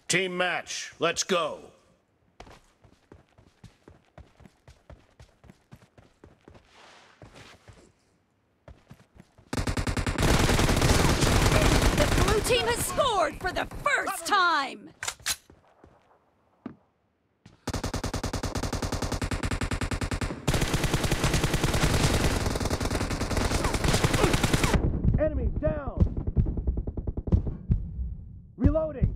Team match, let's go. The blue team has scored for the first time! Enemy down! Reloading!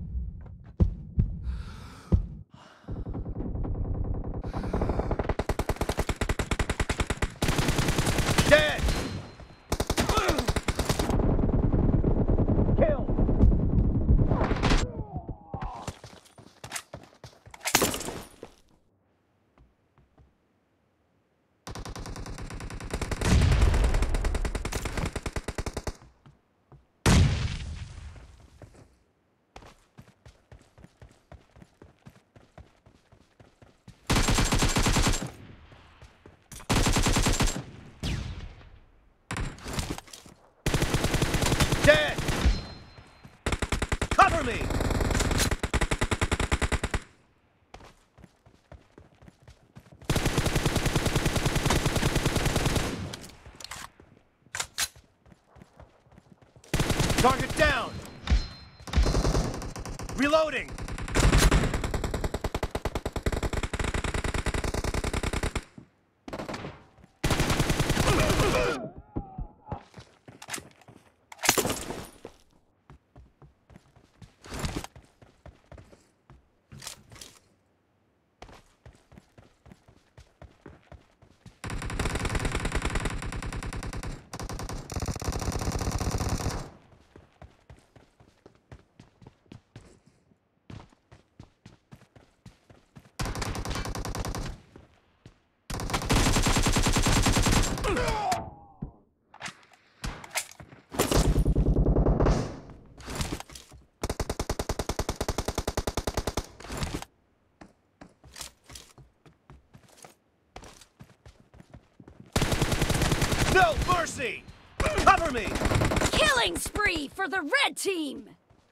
Dead! Kill! Dead! Cover me! Target down! Reloading! No mercy! Cover me! Killing spree for the red team!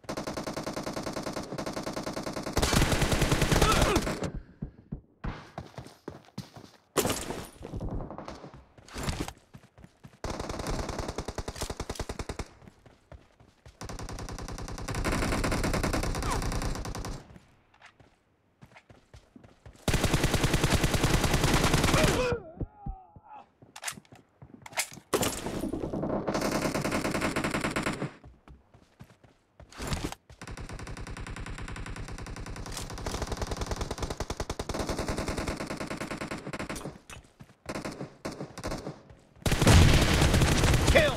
Kill!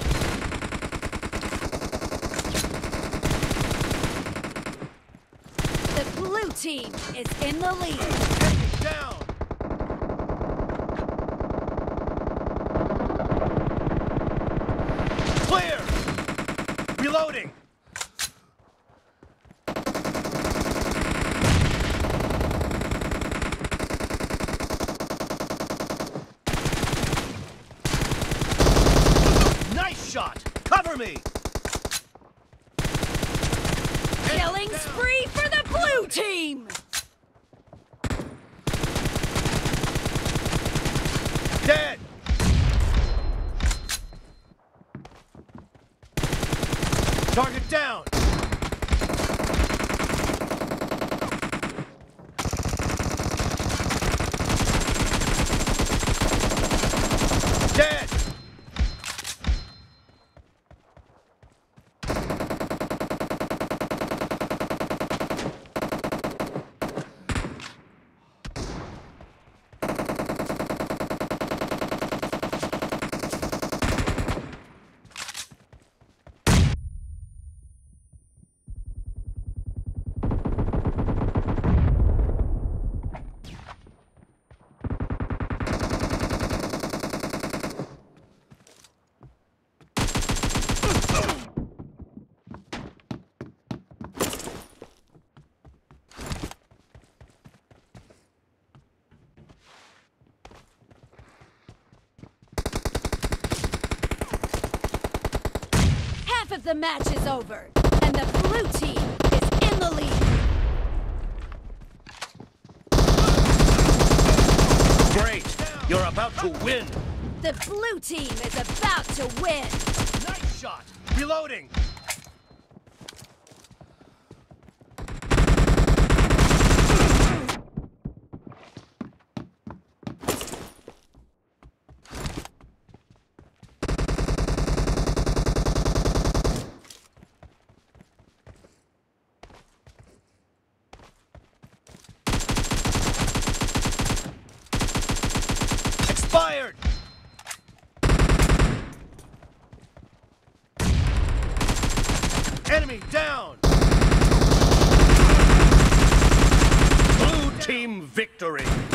The blue team is in the lead. Enemy down! Clear! Reloading! Nice shot! Cover me! Killing down. spree for the blue team! Dead! Target down! Dead! The match is over, and the blue team is in the lead. You're about to win. The blue team is about to win. Nice shot. Reloading. Expired. Enemy down. Blue team victory.